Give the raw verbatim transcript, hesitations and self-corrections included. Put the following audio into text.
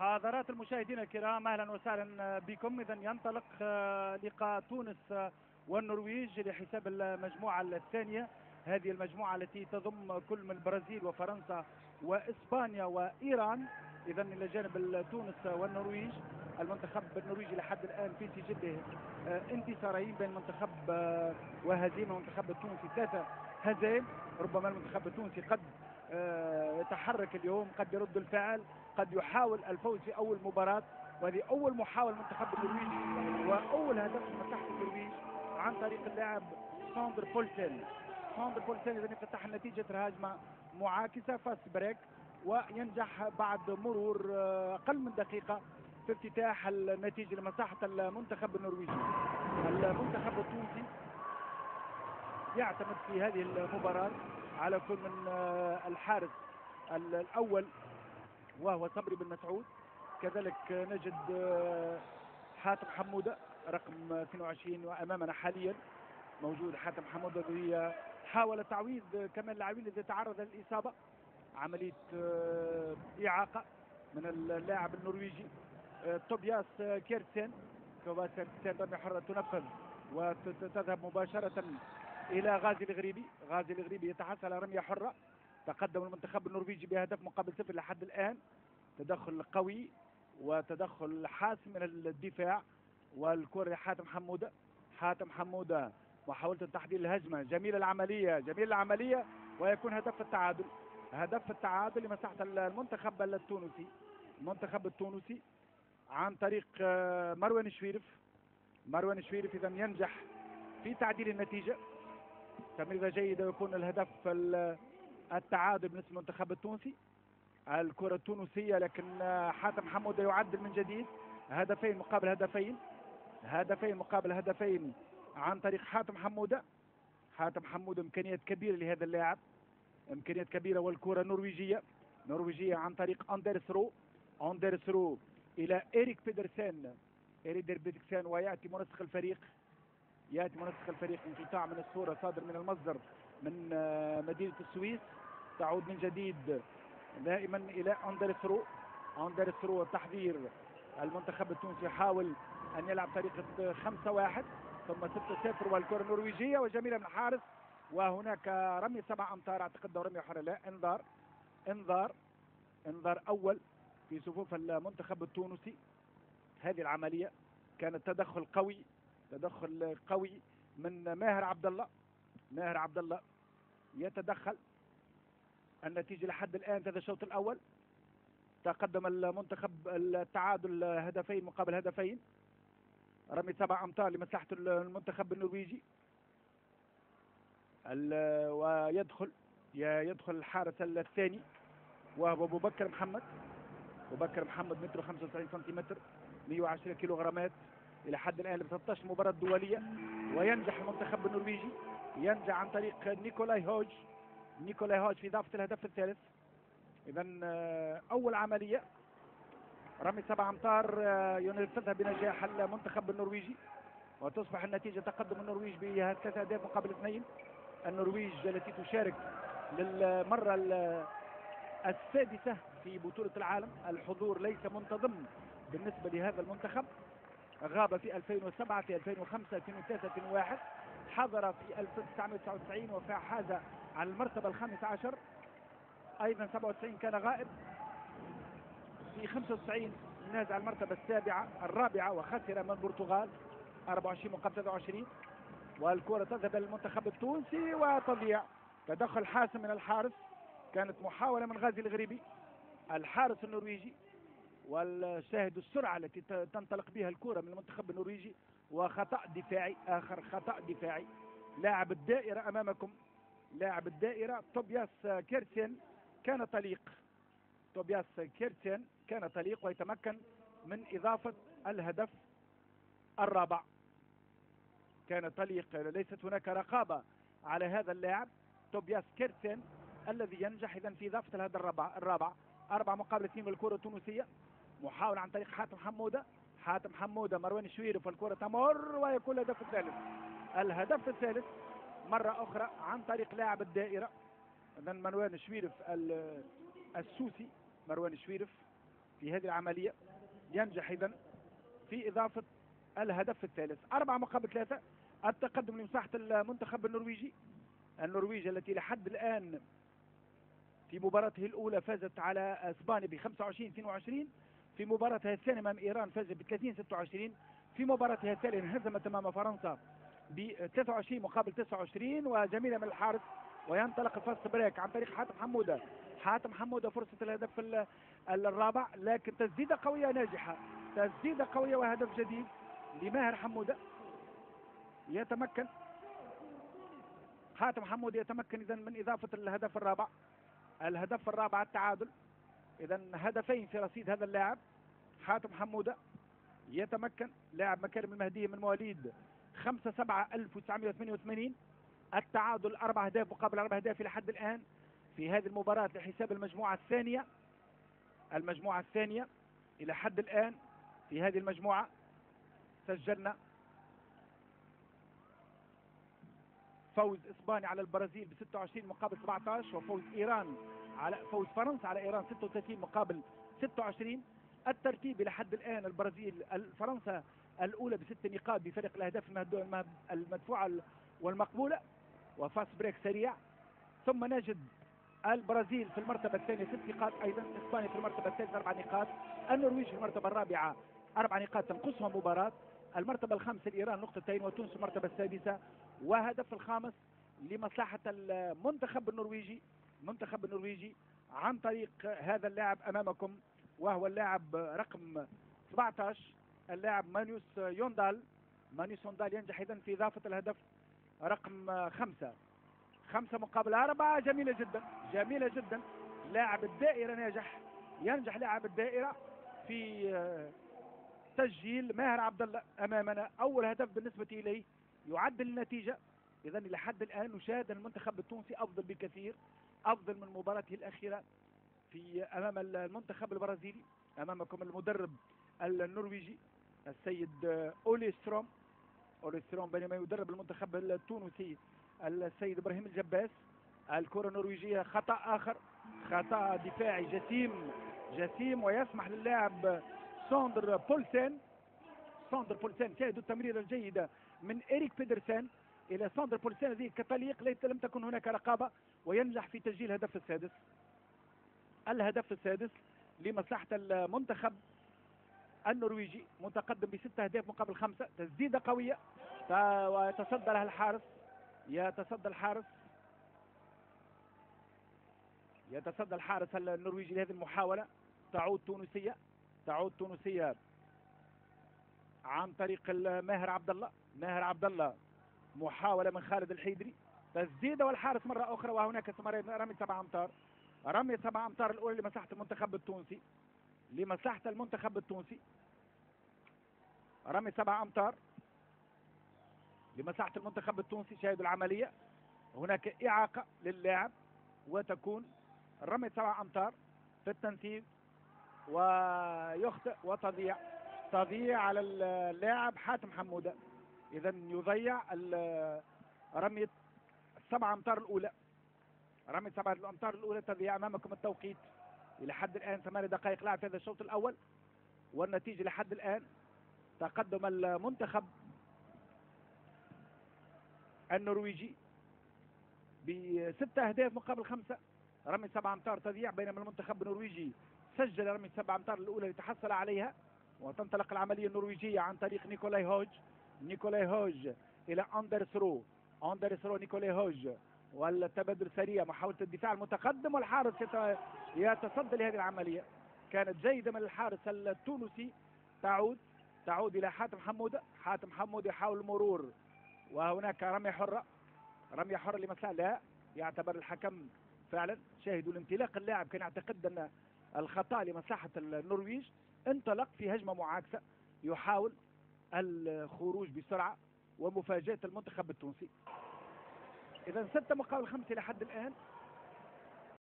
حضرات المشاهدين الكرام، اهلا وسهلا بكم. اذا ينطلق لقاء تونس والنرويج لحساب المجموعه الثانيه، هذه المجموعه التي تضم كل من البرازيل وفرنسا واسبانيا وايران. اذا الى جانب تونس والنرويج، المنتخب النرويجي لحد الان في سجله انتصارين بين منتخب وهزيمه، المنتخب التونسي ثلاثه هزائم. ربما المنتخب التونسي قد يتحرك اليوم، قد يرد الفعل، قد يحاول الفوز في اول مباراه، وهذه اول محاوله منتخب النرويج واول هدف من تحت النرويج عن طريق اللاعب ساندر بولسن. ساندر بولسن اذا يفتح النتيجه هجمه معاكسه فاست بريك، وينجح بعد مرور اقل من دقيقه في افتتاح النتيجه لمصلحه المنتخب النرويجي. المنتخب التونسي يعتمد في هذه المباراه على كل من الحارس الاول وهو صبري بن مسعود، كذلك نجد حاتم حمودة رقم اثنين وعشرين وامامنا حاليا موجود حاتم حمودة، الذي حاول تعويض كمان اللاعبين الذي تعرض للاصابه، عمليه اعاقه من اللاعب النرويجي توبياس كيرتسن. توبياس كيرتسن رمية حرة تنفذ وتذهب مباشره الى غازي الغريبي. غازي الغريبي يتحصل على رمية حرة. تقدم المنتخب النرويجي بهدف مقابل صفر لحد الان. تدخل قوي وتدخل حاسم من الدفاع، والكرة لحاتم حمودة. حاتم حمودة محاولة تحضير الهجمة، جميلة العملية، جميلة العملية، ويكون هدف التعادل. هدف التعادل لمصلحة المنتخب التونسي. المنتخب التونسي عن طريق مروان شويرف. مروان شويرف اذا ينجح في تعديل النتيجة. تمريرة جيدة ويكون الهدف التعادل بالنسبة للمنتخب التونسي. الكرة التونسية، لكن حاتم حمودة يعدل من جديد. هدفين مقابل هدفين، هدفين مقابل هدفين عن طريق حاتم حمودة. حاتم حمودة إمكانيات كبيرة لهذا اللاعب، إمكانيات كبيرة. والكرة نرويجية، نرويجية عن طريق أندرس رو. أندرس رو إلى إيريك بيدرسن. إيريك بيدرسن ويأتي منسق الفريق. يأتي منسق الفريق. انقطاع من الصورة صادر من المصدر من مدينة السويس. تعود من جديد دائما الى اندرس رو. اندرس رو تحضير المنتخب التونسي، يحاول ان يلعب طريقه خمسة واحد ثم ستة صفر، والكره النرويجيه وجميله من الحارس. وهناك رمي سبع امتار، اعتقد رمي حره، لا انذار. انذار انذار اول في صفوف المنتخب التونسي. هذه العمليه كانت تدخل قوي، تدخل قوي من ماهر عبد الله. ماهر عبد الله يتدخل. النتيجة لحد الآن هذا الشوط الأول تقدم المنتخب التعادل هدفين مقابل هدفين. رمي سبع أمتار لمصلحة المنتخب النرويجي. ويدخل يدخل الحارس الثاني وهو أبو بكر محمد. أبو بكر محمد متر وخمسة وتسعين سنتيمتر، مئة وعشرة كيلو غرامات إلى حد الآن ب ثلاثة عشر مباراة دولية. وينجح المنتخب النرويجي، ينجح عن طريق نيكولاي هوج. نيكولاي هوج في إضافة الهدف الثالث. إذا أول عملية رمي سبع أمتار ينفذها بنجاح المنتخب النرويجي، وتصبح النتيجة تقدم النرويج بثلاثة أهداف مقابل اثنين. النرويج التي تشارك للمرة السادسة في بطولة العالم. الحضور ليس منتظم بالنسبة لهذا المنتخب. غاب في ألفين وسبعة، في ألفين وخمسة، ألفين وثلاثة، ألفين وواحد. حضر في ألف وتسعمئة وتسعة وتسعين وحاز على المرتبة الخامسة عشر. ايضا سبعة وتسعين كان غائب. في خمسة وتسعين نازع المرتبة السابعة الرابعة وخسر من البرتغال أربعة وعشرين مقابل ثلاثة وعشرين. والكرة تذهب للمنتخب التونسي وتضيع. تدخل حاسم من الحارس، كانت محاولة من غازي الغريبي الحارس النرويجي. والشاهد السرعة التي تنطلق بها الكرة من المنتخب النرويجي. وخطأ دفاعي آخر، خطأ دفاعي. لاعب الدائرة أمامكم، لاعب الدائرة توبياس كيرتسن كان طليق. توبياس كيرتسن كان طليق ويتمكن من إضافة الهدف الرابع. كان طليق، ليست هناك رقابة على هذا اللاعب توبياس كيرتسن الذي ينجح إذن في إضافة الهدف الرابع. الرابع أربعة مقابل اثنين بالكرة التونسية. محاولة عن طريق حاتم حمودة. حاتم حمودة مروان شويرف، والكرة تمر ويكون الهدف الثالث. الهدف الثالث مرة أخرى عن طريق لاعب الدائرة. إذن مروان شويرف السوسي. مروان شويرف في هذه العملية ينجح إذن في إضافة الهدف الثالث. أربعة مقابل ثلاثة، التقدم لمساحة المنتخب النرويجي. النرويج التي لحد الآن في مباراته الأولى فازت على اسبانيا ب خمسة وعشرين اثنين وعشرين، في مباراتها الثانية أمام إيران فازت ب ثلاثين ستة وعشرين، في مباراتها الثالثة انهزمت أمام فرنسا ب ثلاثة وعشرين مقابل تسعة وعشرين. وجميلة من الحارس، وينطلق الفاست بريك عن طريق حاتم حمودة. حاتم حمودة فرصة الهدف الرابع، لكن تسديدة قوية ناجحة، تسديدة قوية وهدف جديد لماهر حمودة. يتمكن حاتم حمودة يتمكن إذن من إضافة الهدف الرابع، الهدف الرابع التعادل. إذن هدفين في رصيد هذا اللاعب حاتم حمودة. يتمكن لاعب مكارم المهدية من مواليد خمسة سبعة ألف وتسعمائة وثمانية وثمانين. التعادل أربع أهداف مقابل أربع أهداف إلى حد الآن في هذه المباراة لحساب المجموعة الثانية. المجموعة الثانية إلى حد الآن في هذه المجموعة سجلنا فوز إسبانيا على البرازيل ب ستة وعشرين مقابل سبعة عشر، وفوز إيران على فوز فرنسا على إيران ستة وثلاثين مقابل ستة وعشرين. الترتيب إلى حد الآن البرازيل فرنسا الأولى بست نقاط بفرق الأهداف المدفوعة والمقبولة وفاست بريك سريع، ثم نجد البرازيل في المرتبة الثانية ست نقاط أيضا، إسبانيا في المرتبة الثالثة أربع نقاط، النرويج في المرتبة الرابعة أربع نقاط تنقصها مباراة، المرتبة الخامسة الإيران نقطتين، وتونس المرتبة السادسة. وهدف الخامس لمصلحة المنتخب النرويجي، المنتخب النرويجي عن طريق هذا اللاعب أمامكم، وهو اللاعب رقم سبعة عشر اللاعب مانيوس يوندال. مانيوس يوندال ينجح إذن في إضافة الهدف رقم خمسة. خمسة مقابل أربعة، جميلة جدا جميلة جدا. لاعب الدائرة ناجح، ينجح لاعب الدائرة في تسجيل ماهر عبد الله أمامنا أول هدف بالنسبة إليه يعدل النتيجة. إذا إلى حد الآن نشاهد المنتخب التونسي أفضل بكثير، أفضل من مباراته الأخيرة في أمام المنتخب البرازيلي. أمامكم المدرب النرويجي السيد أولي ستروم أولي ستروم بينما يدرب المنتخب التونسي السيد إبراهيم الجباس. الكرة النرويجية خطأ آخر، خطأ دفاعي جسيم جسيم ويسمح للاعب ساندر بولسين ساندر بولسين شاهدوا التمريرة الجيدة من إريك بيدرسن إلى ساندر بولسين. هذه كتاليق ليس لم تكن هناك رقابة، وينجح في تسجيل الهدف السادس. الهدف السادس لمصلحة المنتخب النرويجي، متقدم بستة أهداف مقابل خمسة. تسديدة قوية ويتصدى لها الحارس، يتصدى الحارس يتصدى الحارس النرويجي لهذه المحاولة. تعود تونسية تعود تونسية عن طريق ماهر عبد الله. ماهر عبد الله محاولة من خالد الحيدري، تسديدة والحارس مرة أخرى، وهناك رمي سبع أمتار. رمي سبع أمتار الأولى لمصلحة المنتخب التونسي لمصلحة المنتخب التونسي رمي سبع أمتار لمصلحة المنتخب التونسي. شاهدوا العملية، هناك إعاقة للاعب وتكون رمي سبع أمتار في التنفيذ، ويخطئ وتضيع تضيع على اللاعب حاتم حمودة. إذا يضيع رمية السبع أمتار الأولى، رمي سبع الأمتار الأولى تضيع. أمامكم التوقيت إلى حد الآن ثمانية دقائق لعب في هذا الشوط الأول، والنتيجة لحد الآن تقدم المنتخب النرويجي بستة أهداف مقابل خمسة. رمي سبع أمتار تضيع، بينما المنتخب النرويجي سجل رمي سبع أمتار الأولى لتحصل عليها. وتنطلق العملية النرويجية عن طريق نيكولاي هوج. نيكولاي هوج إلى أندرس رو أندرس رو نيكولاي هوج، والتبادل سريع، محاولة الدفاع المتقدم، والحارس يتصدى لهذه العملية. كانت جيدة من الحارس التونسي. تعود تعود إلى حاتم حمودة. حاتم حمودة يحاول المرور، وهناك رمية حرة رمية حرة لمصلحة، لا يعتبر الحكم فعلا. شاهدوا الانطلاق، اللاعب كان يعتقد أن الخطأ لمصلحة النرويج، انطلق في هجمة معاكسة يحاول الخروج بسرعة ومفاجأة المنتخب التونسي. إذا ستة مقابل خمسة لحد الآن